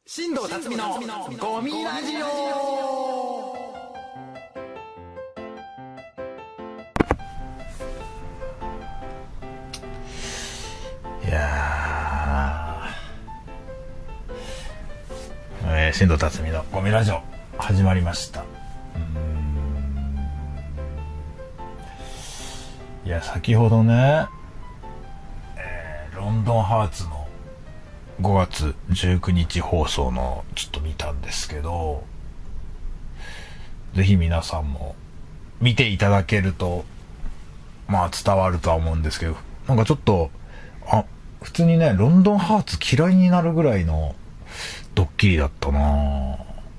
新藤辰巳のゴミラジオ。いや新藤辰巳のゴミラジオ始まりました。いや先ほどね、ロンドンハーツの5月19日放送のちょっと見たんですけど、ぜひ皆さんも見ていただけるとまあ伝わるとは思うんですけど、なんかちょっと普通にねロンドンハーツ嫌いになるぐらいのドッキリだったな。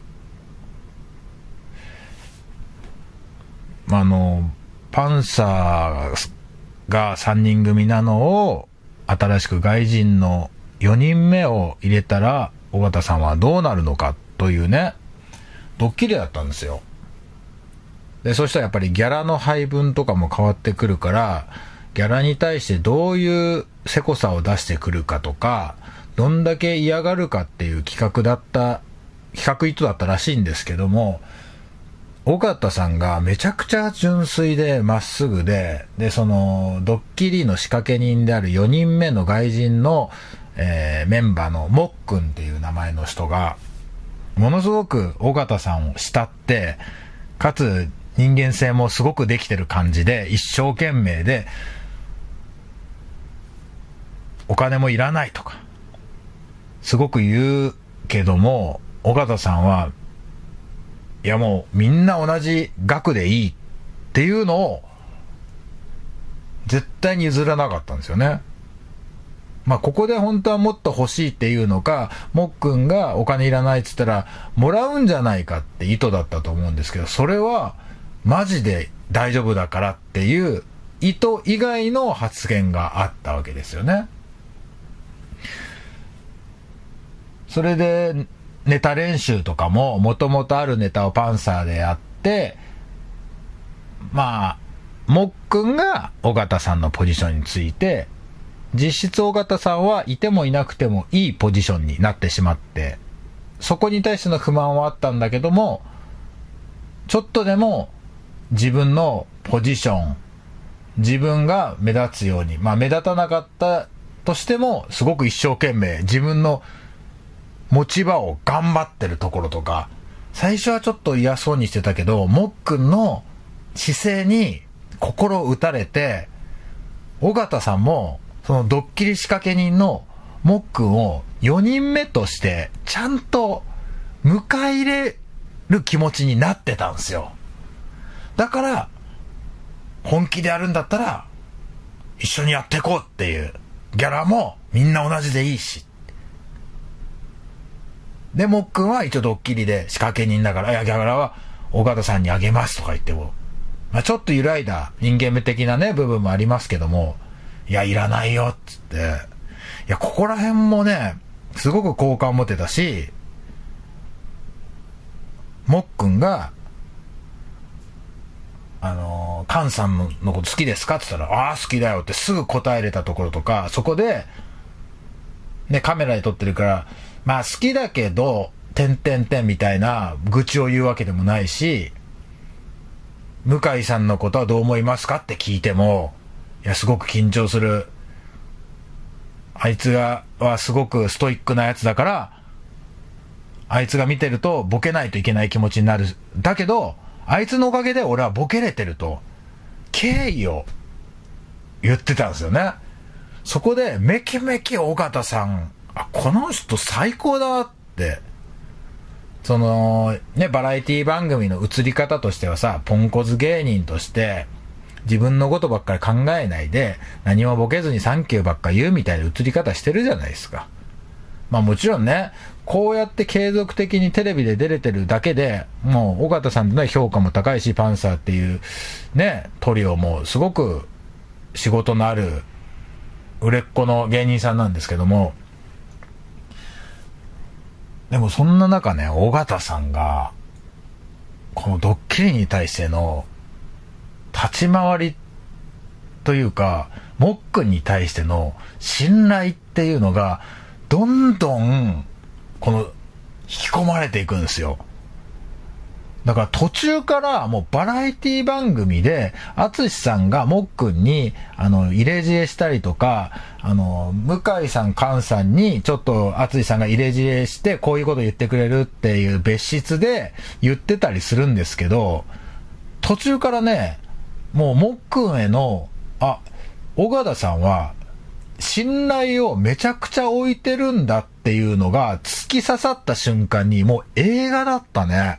パンサーが3人組なのを新しく外人の4人目を入れたら尾形さんはどうなるのかというねドッキリだったんですよ。でそしたらやっぱりギャラの配分とかも変わってくるから、ギャラに対してどういうせこさを出してくるかとか、どんだけ嫌がるかっていう企画意図だったらしいんですけども、尾形さんがめちゃくちゃ純粋でまっすぐで、そのドッキリの仕掛け人である4人目の外人の、メンバーのもっくんっていう名前の人がものすごく尾形さんを慕って、かつ人間性もすごくできてる感じで一生懸命で、お金もいらないとかすごく言うけども、尾形さんはいやもうみんな同じ額でいいっていうのを絶対に譲らなかったんですよね。まあここで本当はもっと欲しいっていうのか、もっくんがお金いらないって言ったらもらうんじゃないかって意図だったと思うんですけど、それはマジで大丈夫だからっていう意図以外の発言があったわけですよね。それでネタ練習とかももともとあるネタをパンサーでやって、まあもっくんが尾形さんのポジションについて、実質尾形さんはいてもいなくてもいいポジションになってしまって、そこに対しての不満はあったんだけども、ちょっとでも自分のポジション、自分が目立つように、まあ目立たなかったとしてもすごく一生懸命自分の持ち場を頑張ってるところとか、最初はちょっと嫌そうにしてたけど、もっくんの姿勢に心を打たれて、尾形さんもそのドッキリ仕掛け人のもっくんを4人目としてちゃんと迎え入れる気持ちになってたんですよ。だから本気でやるんだったら一緒にやっていこうっていう、ギャラもみんな同じでいいし、でもっくんは一応ドッキリで仕掛け人だから、いやギャラは尾形さんにあげますとか言っても、まあ、ちょっと揺らいだ人間的なね部分もありますけども、いやいらないよっつって、いやここら辺もねすごく好感を持てたし、もっくんが菅さんのこと好きですかって言ったら、ああ好きだよってすぐ答えれたところとか、そこでねカメラで撮ってるから、まあ好きだけどみたいな愚痴を言うわけでもないし、向井さんのことはどう思いますかって聞いても、いやすごく緊張する、あいつはすごくストイックなやつだから、あいつが見てるとボケないといけない気持ちになる、だけどあいつのおかげで俺はボケれてると敬意を言ってたんですよね。そこでめきめき尾形さん、この人最高だって、そのねバラエティ番組の映り方としてはさ、ポンコツ芸人として自分のことばっかり考えないで何もボケずにサンキューばっか言うみたいな映り方してるじゃないですか。まあもちろんねこうやって継続的にテレビで出れてるだけでもう尾形さんの評価も高いし、パンサーっていうねトリオもすごく仕事のある売れっ子の芸人さんなんですけども、でもそんな中ね尾形さんがこのドッキリに対しての立ち回りというか、もっくんに対しての信頼っていうのがどんどんこの込まれていくんですよ。だから途中からもうバラエティ番組で、淳さんがもっくんに、入れ知恵したりとか、向井さん、菅さんに、ちょっと淳さんが入れ知恵して、こういうこと言ってくれるっていう別室で言ってたりするんですけど、途中からね、もうもっくんへの、尾形さんは、信頼をめちゃくちゃ置いてるんだっていうのが突き刺さった瞬間に、もう映画だったね。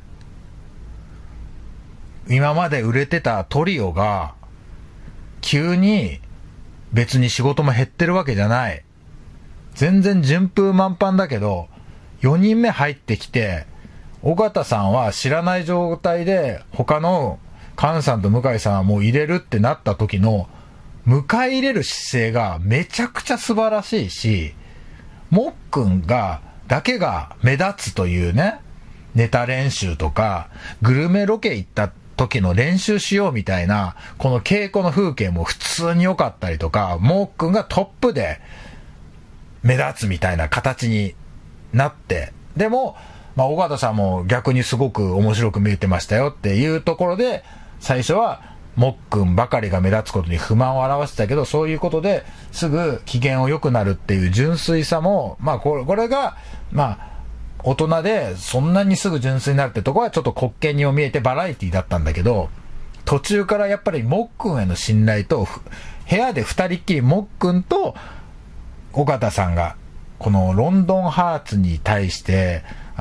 今まで売れてたトリオが、急に別に仕事も減ってるわけじゃない。全然順風満帆だけど、4人目入ってきて、尾形さんは知らない状態で、他の菅さんと向井さんはもう入れるってなった時の、迎え入れる姿勢がめちゃくちゃ素晴らしいし、もっくんだけが目立つというね、ネタ練習とか、グルメロケ行った時の練習しようみたいな、この稽古の風景も普通に良かったりとか、もっくんがトップで目立つみたいな形になって、でも、尾形さんも逆にすごく面白く見えてましたよっていうところで、最初はもっくんばかりが目立つことに不満を表してたけど、そういうことですぐ機嫌を良くなるっていう純粋さも、これが、大人でそんなにすぐ純粋になるってとこはちょっと滑稽にも見えてバラエティだったんだけど、途中からやっぱりもっくんへの信頼と、部屋で二人っきりもっくんと尾形さんが、このロンドンハーツに対して、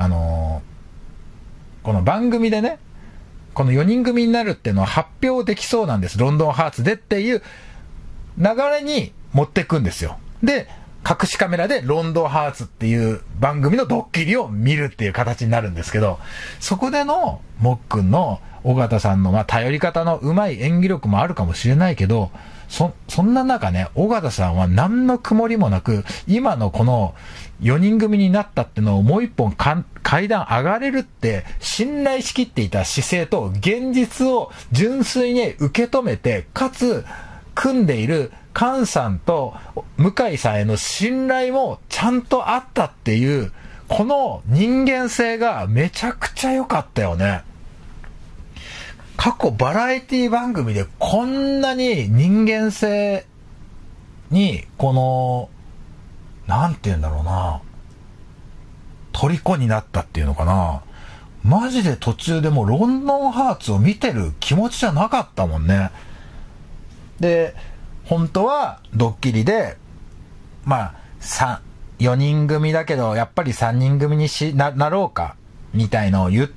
この番組でね、この4人組になるっていうのは発表できそうなんです。ロンドンハーツでっていう流れに持ってくんですよ。で、隠しカメラでロンドンハーツっていう番組のドッキリを見るっていう形になるんですけど、そこでのもっくんの尾形さんの頼り方の上手い演技力もあるかもしれないけど、そんな中ね、尾形さんは何の曇りもなく、今のこの4人組になったってのをもう一本階段上がれるって信頼しきっていた姿勢と現実を純粋に受け止めて、かつ組んでいる菅さんと向井さんへの信頼もちゃんとあったっていう、この人間性がめちゃくちゃ良かったよね。過去バラエティ番組でこんなに人間性になんて言うんだろうな、虜になったっていうのかな。マジで途中でもうロンドンハーツを見てる気持ちじゃなかったもんね。で、本当はドッキリで、4人組だけどやっぱり3人組になろうかみたいのを言って、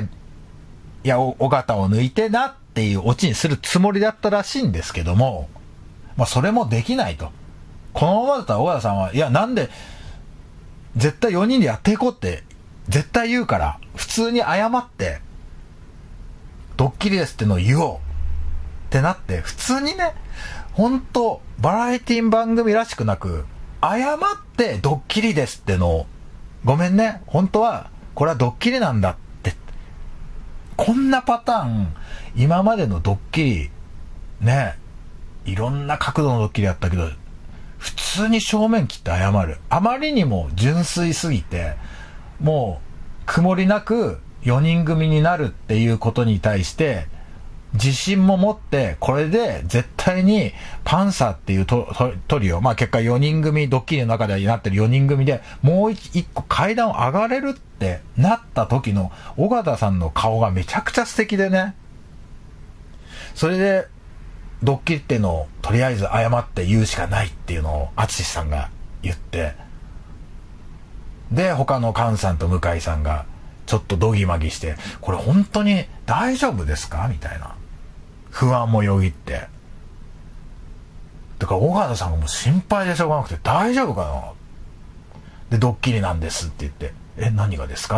いや、尾形を抜いてなっていうオチにするつもりだったらしいんですけども、それもできないと。このままだったら尾形さんは、いや、なんで絶対4人でやっていこうって絶対言うから、普通に謝ってドッキリですってのを言おうってなって、普通にね、本当バラエティ番組らしくなく、謝ってドッキリですってのを、ごめんね、本当はこれはドッキリなんだって、こんなパターン今までのドッキリね、いろんな角度のドッキリやったけど、普通に正面切って謝る。あまりにも純粋すぎて、もう曇りなく4人組になるっていうことに対して自信も持って、これで絶対にパンサーっていうトリオ、結果4人組、ドッキリの中でなってる4人組でもう一個階段を上がれるってなった時の尾形さんの顔がめちゃくちゃ素敵でね。それでドッキリっていうのをとりあえず謝って言うしかないっていうのを淳さんが言って、で他の菅さんと向井さんがちょっとドギマギして、これ本当に大丈夫ですかみたいな不安もよぎって、だから尾形さんがもう心配でしょうがなくて、大丈夫かなで、ドッキリなんですって言って、何がですか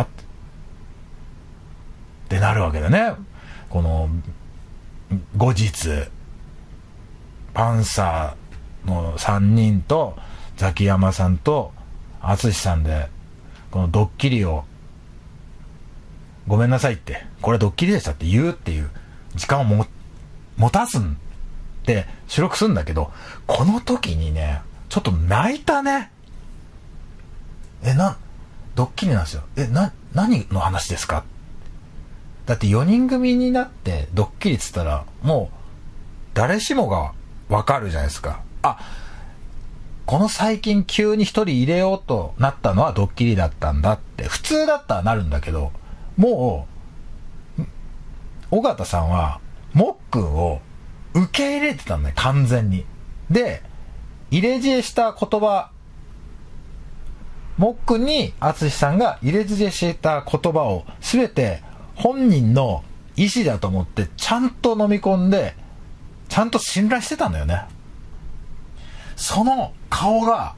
ってなるわけだね。この後日パンサーの3人とザキヤマさんと淳さんでこのドッキリをごめんなさいって、これドッキリでしたって言うっていう時間を持たすんって収録するんだけど、この時にねちょっと泣いたね。ドッキリなんですよ。 何の話ですか？だって4人組になってドッキリっつったらもう誰しもがわかるじゃないですか。あ、この最近急に1人入れようとなったのはドッキリだったんだって普通だったらなるんだけど、もう尾形さんはもっくんを受け入れてたんだよ、完全に。で、入れ知恵した言葉、もっくんに淳さんが入れ知恵した言葉を全て本人の意思だと思ってちゃんと飲み込んで、ちゃんと信頼してたんだよね。その顔が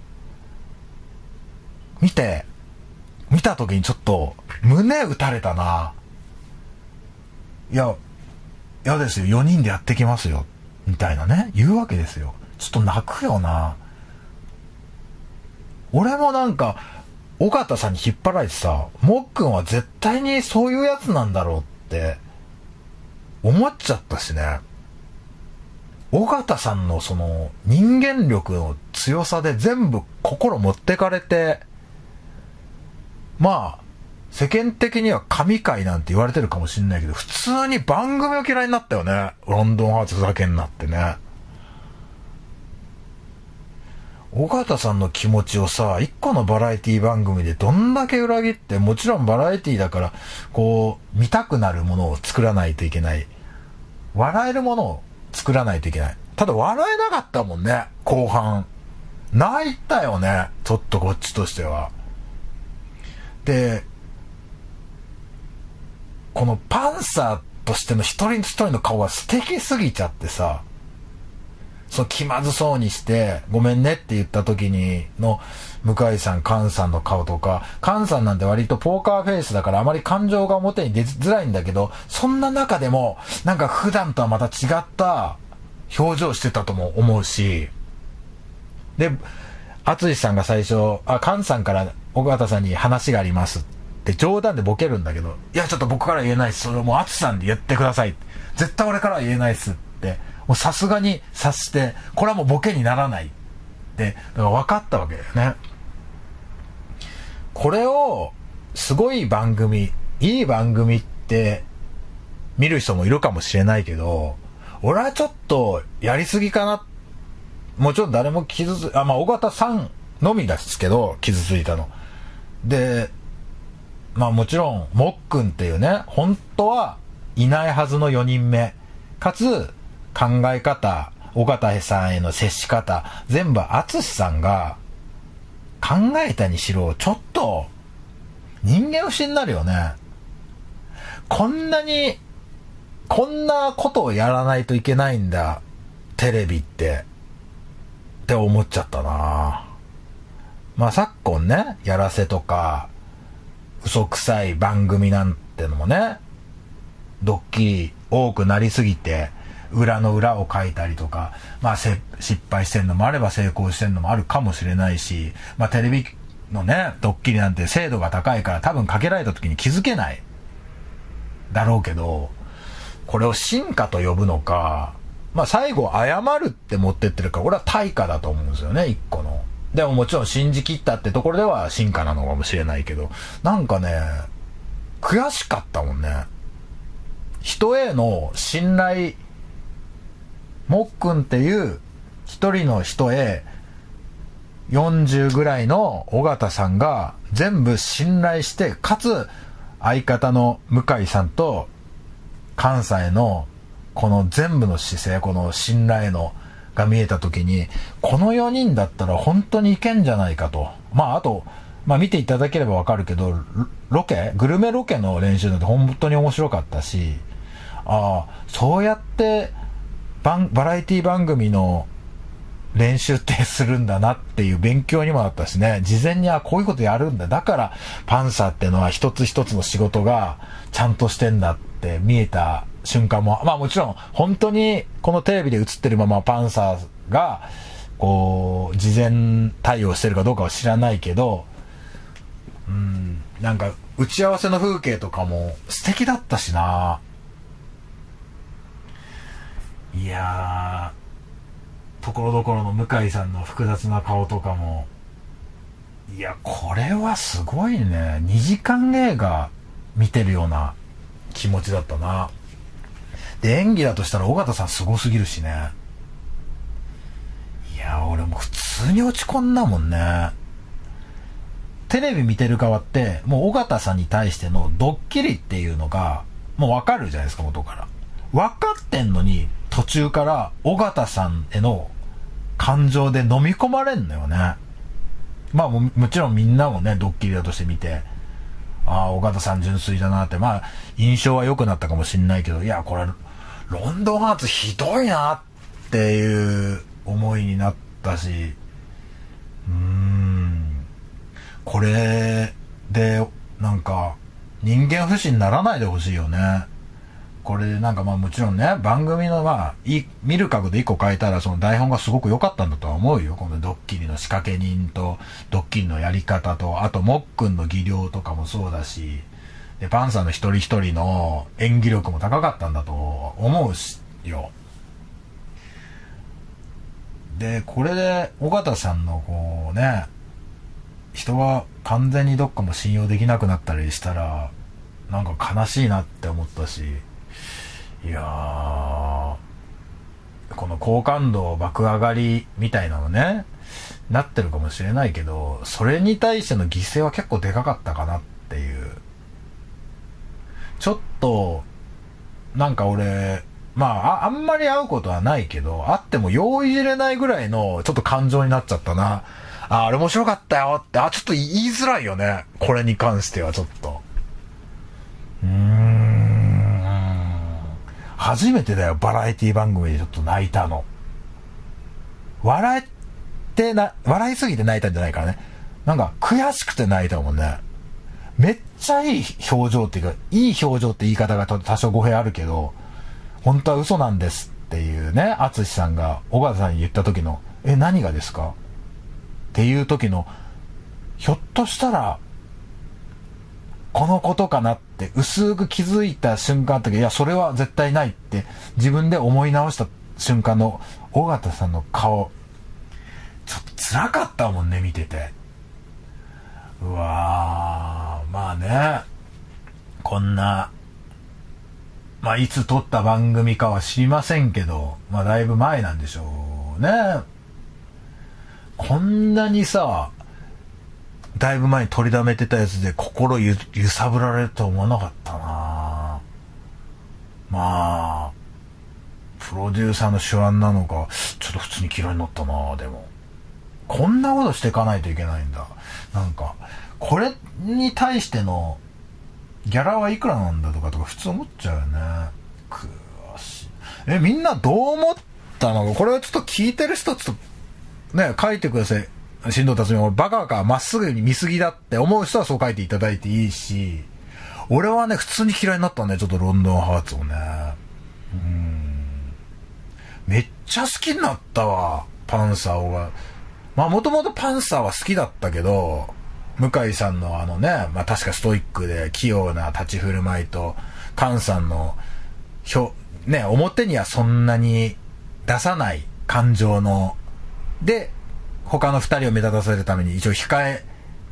見た時にちょっと胸打たれたな。嫌ですよ、4人でやってきますよみたいなね、言うわけですよ。ちょっと泣くよな。俺もなんか尾形さんに引っ張られてさ、もっくんは絶対にそういうやつなんだろうって思っちゃったしね。尾形さんのその人間力の強さで全部心持ってかれて、まあ世間的には神回なんて言われてるかもしんないけど、普通に番組を嫌いになったよね。ロンドンハーツふざけんなってね。尾形さんの気持ちをさ、一個のバラエティ番組でどんだけ裏切って、もちろんバラエティだからこう見たくなるものを作らないといけない、笑えるものを作らないといけない。ただ笑えなかったもんね、後半泣いたよね、ちょっとこっちとしては。で、このパンサーとしての一人一人の顔が素敵すぎちゃってさ、その気まずそうにしてごめんねって言った時にの向井さん、菅さんの顔とか、菅さんなんて割とポーカーフェイスだからあまり感情が表に出づらいんだけど、そんな中でもなんか普段とはまた違った表情してたとも思うし、で淳さんが最初菅さんから尾形さんに話がありますって冗談でボケるんだけど、いやちょっと僕から言えないです、それをもう淳さんで言ってください、絶対俺からは言えないっすって、もうさすがに察して、これはもうボケにならないってだから分かったわけだよね。これをすごい番組、いい番組って見る人もいるかもしれないけど、俺はちょっとやりすぎかな。もちろん誰も傷つまあ尾形さんのみですけど傷ついたので、まあもちろんもっくんっていうね、本当はいないはずの4人目かつ考え方、尾形さんへの接し方全部淳さんが考えたにしろ、ちょっと人間不信になるよね。こんなことをやらないといけないんだテレビって思っちゃったな。まあ昨今ね、やらせとか嘘くさい番組なんてのもね、ドッキリ多くなりすぎて裏の裏を書いたりとか、まあ失敗してんのもあれば成功してんのもあるかもしれないし、まあテレビのねドッキリなんて精度が高いから多分かけられた時に気づけないだろうけど、これを進化と呼ぶのか、まあ最後謝るって持ってってるから、俺は対価だと思うんですよね、一個の。でももちろん信じきったってところでは進化なのかもしれないけど、なんかね悔しかったもんね。人への信頼、もっくんっていう一人の人へ40ぐらいの尾形さんが全部信頼して、かつ相方の向井さんと関西のこの全部の姿勢、この信頼のが見えた時に、この4人だったら本当にいけんじゃないかと。まああと、まあ見ていただければわかるけど、グルメロケの練習なんて本当に面白かったし、そうやってバラエティ番組の練習ってするんだなっていう勉強にもなったしね。事前にこういうことやるんだ、だからパンサーってのは一つ一つの仕事がちゃんとしてんだって見えた瞬間も、まあもちろん本当にこのテレビで映ってるままパンサーがこう事前対応してるかどうかは知らないけど、なんか打ち合わせの風景とかも素敵だったしな。いやー、ところどころの向井さんの複雑な顔とかもいや、これはすごいね。2時間映画見てるような気持ちだったな。で、演技だとしたら尾形さんすごすぎるしね。いや、俺も普通に落ち込んだもんね。テレビ見てる側って、もう尾形さんに対してのドッキリっていうのが、もうわかるじゃないですか、元から。分かってんのに、途中から尾形さんへの感情で飲み込まれんのよね。まあ もちろんみんなもね、ドッキリだとして見て、ああ、尾形さん純粋だなって、まあ、印象は良くなったかもしんないけど、いや、これ、ロンドンハーツひどいなっていう思いになったし、これで、なんか、人間不信にならないでほしいよね。これでなんかまあもちろんね、番組のまあ、見る角度1個変えたらその台本がすごく良かったんだとは思うよ。このドッキリの仕掛け人と、ドッキリのやり方と、あともっくんの技量とかもそうだし、で、パンサーの一人一人の演技力も高かったんだと思うしよ。で、これで、尾形さんのこうね、人が完全にどっかも信用できなくなったりしたら、なんか悲しいなって思ったし、いやー、この好感度爆上がりみたいなのね、なってるかもしれないけど、それに対しての犠牲は結構でかかったかなっていう。ちょっと、なんか俺、まあ、あんまり会うことはないけど、会っても用意じれないぐらいのちょっと感情になっちゃったな。あれ面白かったよって、ちょっと言いづらいよね。これに関してはちょっと。初めてだよ、バラエティ番組でちょっと泣いたの。笑いすぎて泣いたんじゃないからね。なんか悔しくて泣いたもんね。めっちゃいい表情っていうか、いい表情って言い方が多少語弊あるけど、本当は嘘なんですっていうね、淳さんが小川さんに言った時の、何がですかっていう時の、ひょっとしたら、このことかなって薄く気づいた瞬間だったけど、いや、それは絶対ないって自分で思い直した瞬間の尾形さんの顔、ちょっと辛かったもんね、見てて。うわー、まあね、こんな、まあいつ撮った番組かは知りませんけど、まあだいぶ前なんでしょうね。こんなにさ、だいぶ前に取りだめてたやつで心揺さぶられると思わなかったな。まあプロデューサーの手腕なのかちょっと普通に嫌いになったな。でもこんなことしていかないといけないんだ。なんかこれに対してのギャラはいくらなんだとか普通思っちゃうよね。悔しい。みんなどう思ったの？これはちょっと聞いてる人ちょっとね書いてください。新藤達美、バカかまっすぐに見すぎだって思う人はそう書いていただいていいし、俺はね普通に嫌いになったね、ちょっとロンドンハーツをね。めっちゃ好きになったわ、パンサーが。まあもともとパンサーは好きだったけど、向井さんのね、まあ確かストイックで器用な立ち振る舞いと、菅さんのね、表にはそんなに出さない感情ので他の二人を目立たせるために一応控え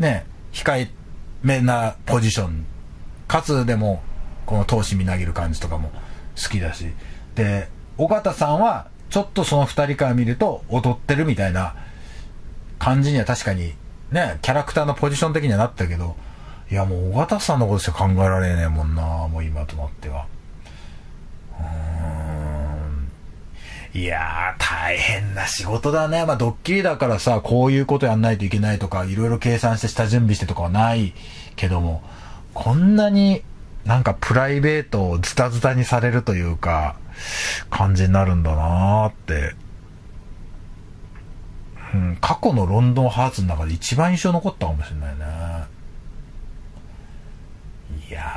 めなポジションかつ、でもこの闘志みなぎる感じとかも好きだし、で尾形さんはちょっとその二人から見ると劣ってるみたいな感じには確かにね、キャラクターのポジション的にはなったけど、いやもう尾形さんのことしか考えられねえもんな、もう今となっては。いやー大変な仕事だね。まあドッキリだからさ、こういうことやんないといけないとかいろいろ計算して下準備してとかはないけども、こんなになんかプライベートをズタズタにされるというか感じになるんだなーって、過去のロンドンハーツの中で一番印象残ったかもしれないね。いや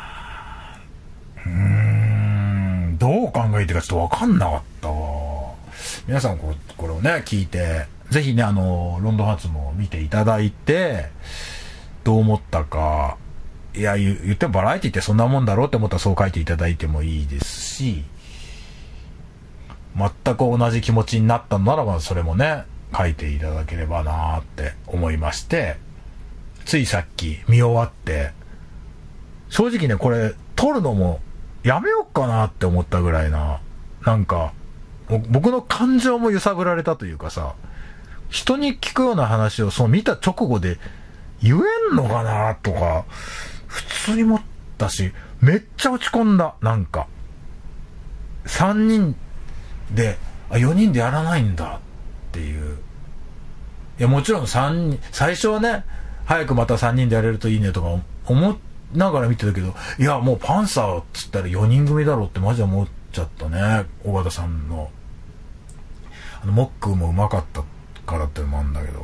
ー、どう考えてかちょっと分かんなかったわ。皆さんこれをね聞いて、ぜひねロンドンハーツも見ていただいて、どう思ったか。いや言ってもバラエティってそんなもんだろうって思ったらそう書いていただいてもいいですし、全く同じ気持ちになったのならばそれもね書いていただければなーって思いまして、ついさっき見終わって、正直ね、これ撮るのもやめようかなって思ったぐらいな、なんか僕の感情も揺さぶられたというかさ、人に聞くような話をその見た直後で言えんのかなとか普通に思ったし、めっちゃ落ち込んだ。なんか3人で4人でやらないんだっていう。いやもちろん3人、最初はね、早くまた3人でやれるといいねとか思っながら見てたけど、いやもうパンサーっつったら4人組だろうってマジで思っちゃったね。尾形さんのモックもうまかったからってのもあるんだけど、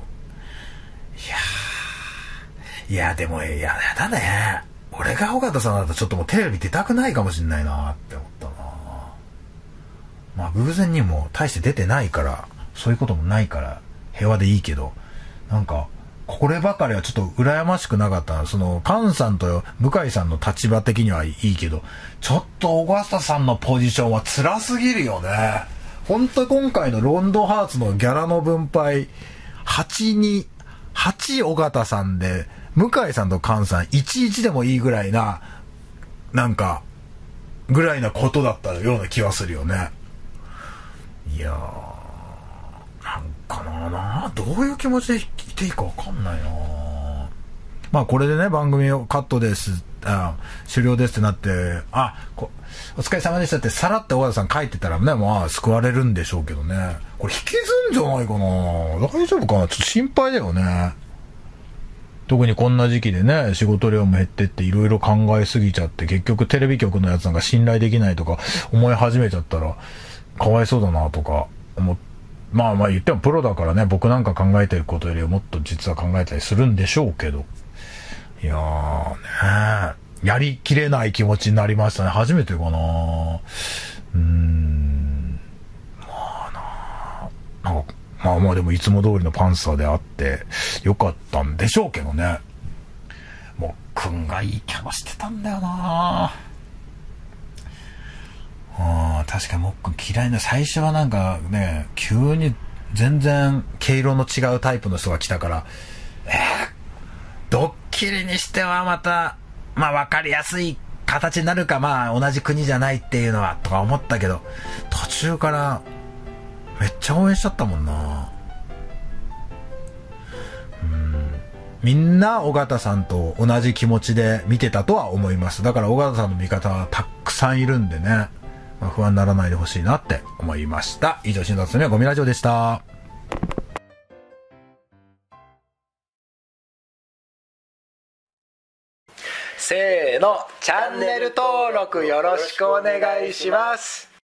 いやでもやだね。俺が尾形さんだったらちょっともうテレビ出たくないかもしんないなって思ったな。まあ偶然にも大して出てないからそういうこともないから平和でいいけど、なんかこればかりはちょっと羨ましくなかったな。そのパンさんと向井さんの立場的にはいいけど、ちょっと尾形さんのポジションは辛すぎるよね。本当今回のロンドンハーツのギャラの分配8尾形さんで向井さんと菅さん11でもいいぐらいな、なんかぐらいなことだったような気はするよね。いやーかな、どういう気持ちでいていいか分かんないな。まあこれでね、番組をカットです、終了ですってなって、お疲れ様でしたってさらって尾形さん書いてたらね、まあ救われるんでしょうけどね。これ引きずんじゃないかな。大丈夫かな、ちょっと心配だよね。特にこんな時期でね、仕事量も減ってっていろいろ考えすぎちゃって、結局テレビ局のやつなんか信頼できないとか思い始めちゃったらかわいそうだなとか思って、まあ言ってもプロだからね、僕なんか考えてることよりもっと実は考えたりするんでしょうけど、いやーね、やりきれない気持ちになりましたね。初めてかな。まあでもいつも通りのパンサーであってよかったんでしょうけどね。もっくんがいいキャラしてたんだよな。確かにもっくん嫌いな、最初はなんかね、急に全然毛色の違うタイプの人が来たから、ドッキリにしてはまたまあ分かりやすい形になるか、まあ同じ国じゃないっていうのはとか思ったけど、途中からめっちゃ応援しちゃったもんな。みんな尾形さんと同じ気持ちで見てたとは思います。だから尾形さんの味方はたくさんいるんでね、まあ、不安にならないでほしいなって思いました。以上、新達のゴミラジオでした。せーの、チャンネル登録よろしくお願いします。